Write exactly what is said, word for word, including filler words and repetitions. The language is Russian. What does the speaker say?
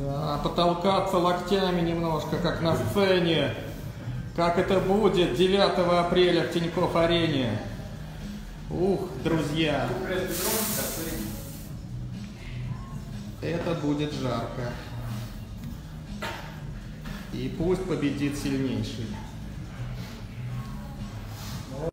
Да, потолкаться локтями немножко, как на сцене. Как это будет девятого апреля в Тинькофф-арене. Ух, друзья. Это будет жарко. И пусть победит сильнейший.